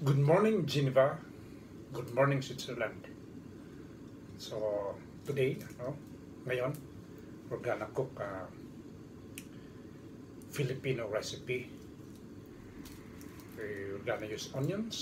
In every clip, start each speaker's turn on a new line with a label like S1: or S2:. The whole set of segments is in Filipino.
S1: Good morning, Geneva. Good morning, Switzerland. So, today, ngayon, we're gonna cook a Filipino recipe. We're gonna use onions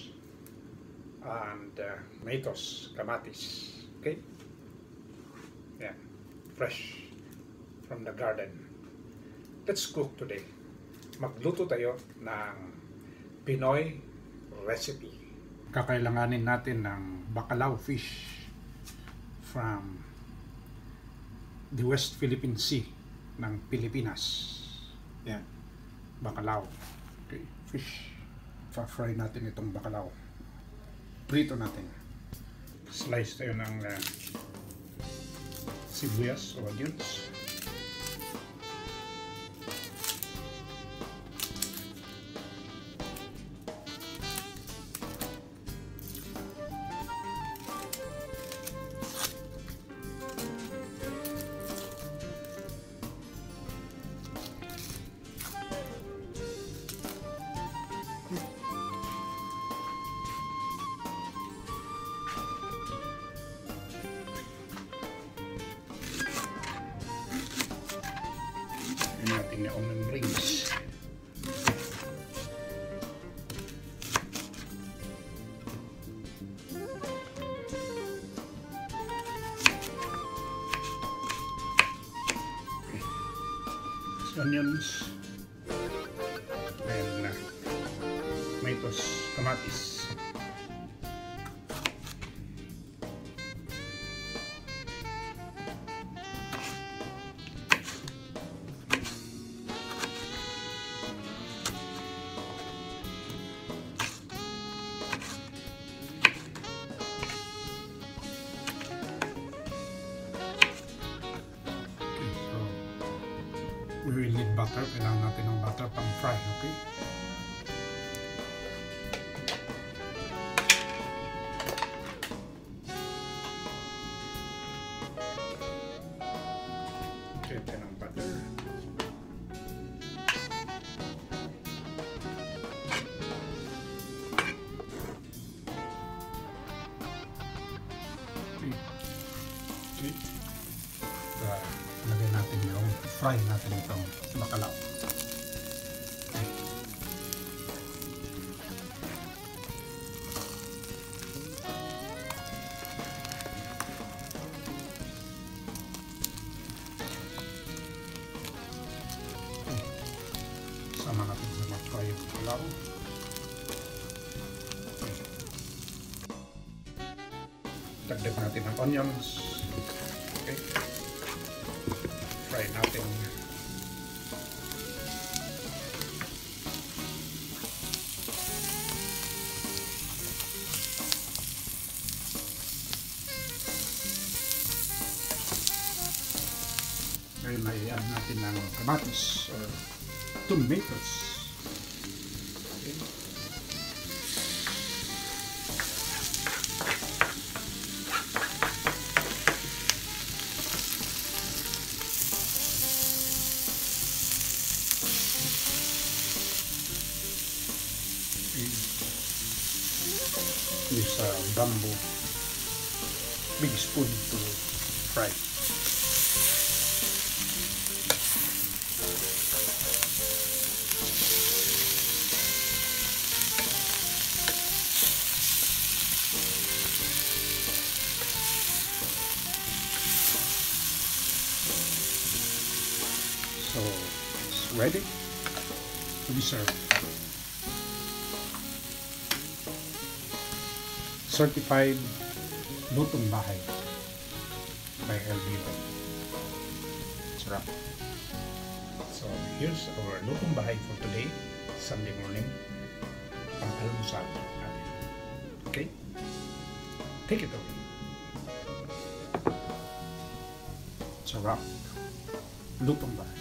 S1: and tomatoes, kamatis. Okay? Yeah, fresh from the garden. Let's cook today. Magluto tayo ng Pinoy recipe. Kakailanganin natin ng bacalao fish from the West Philippine Sea ng Pilipinas. Yan, bacalao. Okay, fish. Pa-fry natin itong bacalao. Prito natin. Slice tayo ng sibuyas o onions. Natin na onion rings. Onions and tomatoes, kamatis. We will need butter. Kailangan natin ng butter pang fry, okay? Okay, ito ng butter. Okay. Lagay natin yung fry natin itong bacalao. Okay. Sama natin sa mag-fry yung bacalao. Okay. Dagdag natin ang onions. Okay. Fry natin. Ngayon may add natin ng kamatis or tomatoes. Okay. Use a bamboo big spoon to fry. So it's ready to be served. Certified lutong bahay by LBO. Sarap. So here's our lutong bahay for today, Sunday morning. Pang almusal natin. Okay? Take it away. Sarap. Lutong bahay.